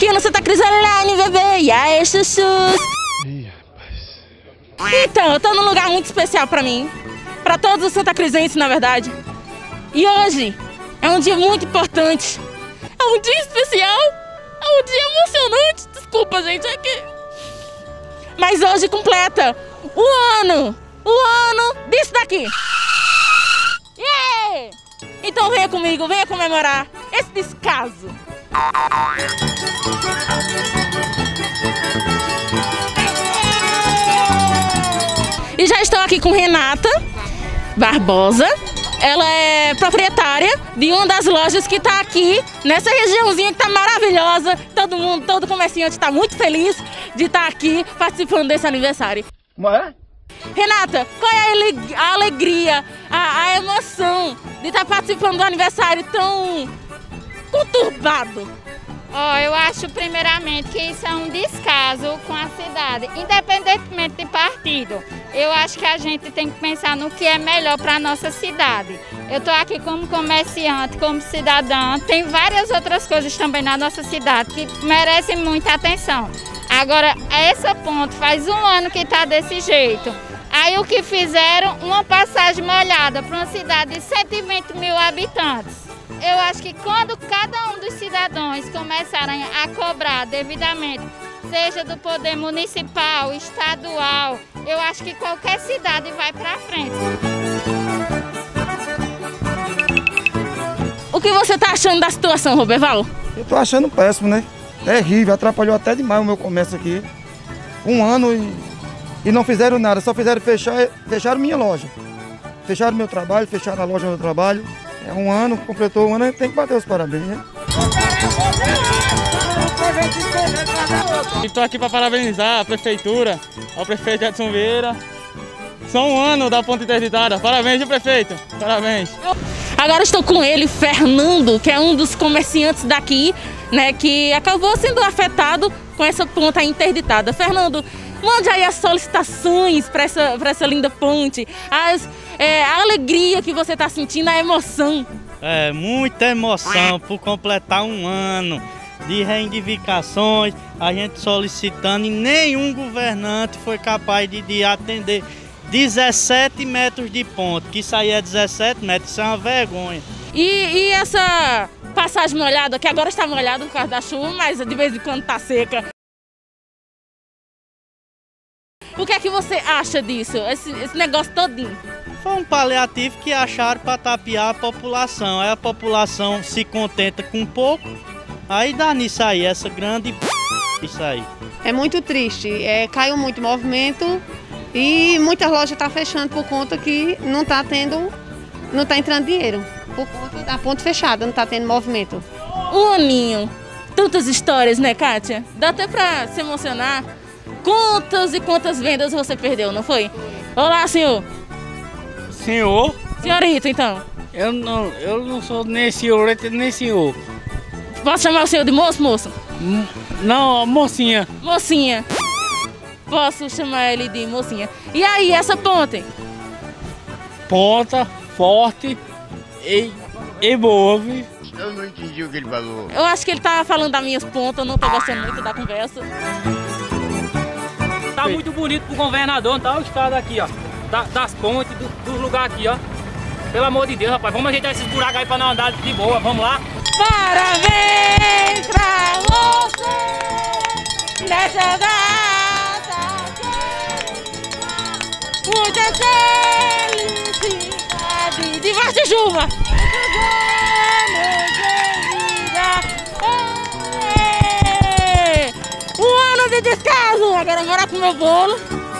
aqui no Santa Cruz Online, bebê. E aí, chuchus? Ih, rapaz. Então, eu tô num lugar muito especial pra mim. Pra todos os santacruzenses, na verdade. E hoje é um dia muito importante. É um dia especial. É um dia emocionante. Desculpa, gente, é que... Mas hoje completa o ano disso daqui. Yeah! Então venha comigo, venha comemorar esse descaso. E já estou aqui com Renata Barbosa. Ela é proprietária de uma das lojas que está aqui nessa regiãozinha que está maravilhosa. Todo mundo, todo comerciante está muito feliz de estar aqui participando desse aniversário. Como é? Renata, qual é a alegria, a emoção de estar participando do aniversário tão conturbado? Eu acho primeiramente que isso é um descaso com a cidade, independentemente de partido. Eu acho que a gente tem que pensar no que é melhor para a nossa cidade. Eu estou aqui como comerciante, como cidadã, tem várias outras coisas também na nossa cidade que merecem muita atenção. Agora, esse ponto faz um ano que está desse jeito. Aí o que fizeram? Uma passagem molhada para uma cidade de 120 mil habitantes. Eu acho que quando cada um dos cidadãos começarem a cobrar devidamente, seja do poder municipal, estadual, eu acho que qualquer cidade vai para frente. O que você está achando da situação, Roberval? Eu tô achando péssimo, né? Terrível, atrapalhou até demais o meu comércio aqui. Um ano e não fizeram nada, só fizeram fecharam minha loja. Fecharam meu trabalho, fecharam a loja do meu trabalho. É um ano, completou um ano, a gente tem que bater os parabéns, né? Estou aqui para parabenizar a prefeitura, ao prefeito Edson Vieira. Só um ano da ponte interditada. Parabéns, viu, prefeito? Parabéns. Agora estou com ele, Fernando, que é um dos comerciantes daqui, né, que acabou sendo afetado com essa ponta interditada. Fernando, mande aí as solicitações para essa linda ponte, a alegria que você está sentindo, a emoção. É, muita emoção por completar um ano de reivindicações, a gente solicitando e nenhum governante foi capaz de atender 17 metros de ponte, que isso aí é 17 metros, isso é uma vergonha. E essa passagem molhada, que agora está molhada por causa da chuva, mas de vez em quando está seca. O que é que você acha disso, esse negócio todinho? Foi um paliativo que acharam para tapear a população. Aí a população se contenta com pouco, aí dá nisso aí, essa grande isso aí. É muito triste, caiu muito movimento e muitas lojas estão fechando por conta que não está entrando dinheiro. Por conta da ponte fechada, não está tendo movimento. Um aninho, tantas histórias, né, Kátia? Dá até para se emocionar. Quantas e quantas vendas você perdeu, não foi? Olá, senhor. Senhor? Senhorita, então. Eu não sou nem senhorita nem senhor. Posso chamar o senhor de moço, moço? Não, mocinha. Mocinha. Posso chamar ele de mocinha. E aí, essa ponte? Ponta, forte e boa, viu? Eu não entendi o que ele falou. Eu acho que ele tá falando das minhas pontas, não tô gostando muito da conversa. Tá muito bonito pro governador, tá o estado aqui, ó. Das pontes, dos lugares aqui, ó. Pelo amor de Deus, rapaz, vamos ajeitar esses buracos aí pra não andar de boa, vamos lá. Parabéns pra você nessa data, muita felicidade, debaixo de chuva. Um ano de descaso, agora bora com meu bolo.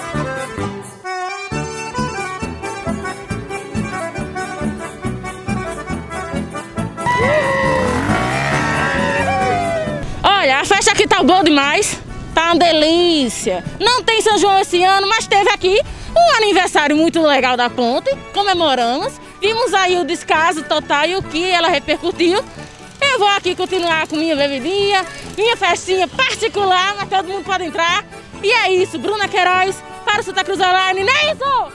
Olha, a festa aqui tá boa demais, tá uma delícia. Não tem São João esse ano, mas teve aqui um aniversário muito legal da ponte, comemoramos, vimos aí o descaso total e o que ela repercutiu. Eu vou aqui continuar com minha bebidinha, minha festinha particular, mas todo mundo pode entrar. E é isso, Bruna Queiroz para o Santa Cruz Online, não é isso?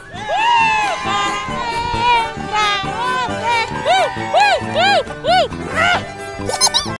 Parabéns pra você!